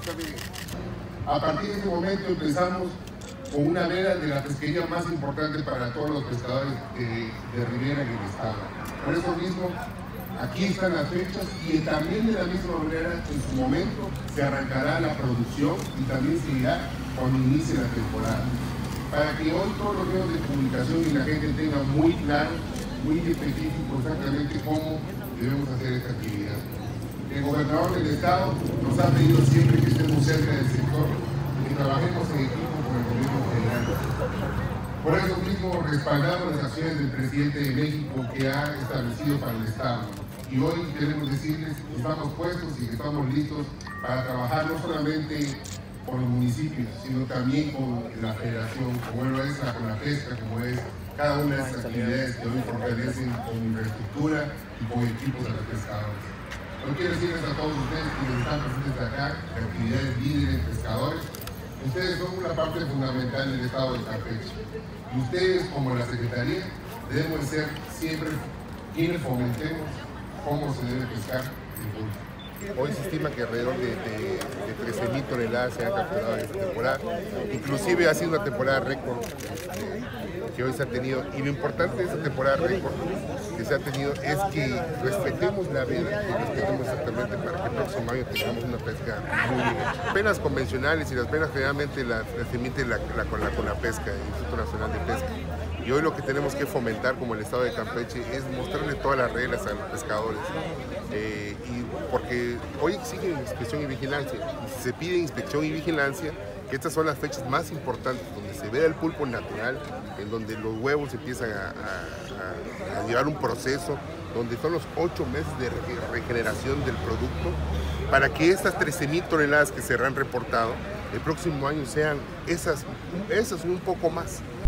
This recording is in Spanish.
A partir de ese momento empezamos con una veda de la pesquería más importante para todos los pescadores de ribera en el estado. Por eso mismo, aquí están las fechas y también de la misma manera, en su momento, se arrancará la producción y también se irá cuando inicie la temporada. Para que hoy todos los medios de comunicación y la gente tenga muy claro, muy específico exactamente cómo debemos hacer esta actividad. El gobernador del estado nos ha pedido siempre que estemos cerca del sector y que trabajemos en equipo con el gobierno federal. Por eso mismo respaldamos las acciones del presidente de México que ha establecido para el estado. Y hoy queremos decirles que estamos puestos y que estamos listos para trabajar no solamente con los municipios, sino también con la federación, como lo es con la pesca, como es cada una de esas actividades que hoy fortalecen con infraestructura y con equipos a los pescadores. Yo quiero decirles a todos ustedes que están presentes acá, de actividades líderes, pescadores, ustedes son una parte fundamental del estado de Campeche. Y ustedes, como la Secretaría, debemos ser siempre quienes fomentemos cómo se debe pescar en pulpo. Hoy se estima que alrededor de 13.000 toneladas se han capturado en esta temporada. Inclusive ha sido una temporada récord que hoy se ha tenido. Y lo importante de esta temporada récord que se ha tenido es que respetemos la veda, que respetemos exactamente para que el próximo año tengamos una pesca muy bien. Penas convencionales y las penas generalmente las emite con la pesca, el Instituto Nacional de Pesca. Y hoy lo que tenemos que fomentar como el estado de Campeche es mostrarle todas las reglas a los pescadores. Y porque hoy exigen inspección y vigilancia. Y si se pide inspección y vigilancia, que estas son las fechas más importantes, donde se vea el pulpo natural, en donde los huevos empiezan a llevar un proceso, donde son los 8 meses de regeneración del producto, para que estas 13.000 toneladas que se han reportado, el próximo año sean esas un poco más.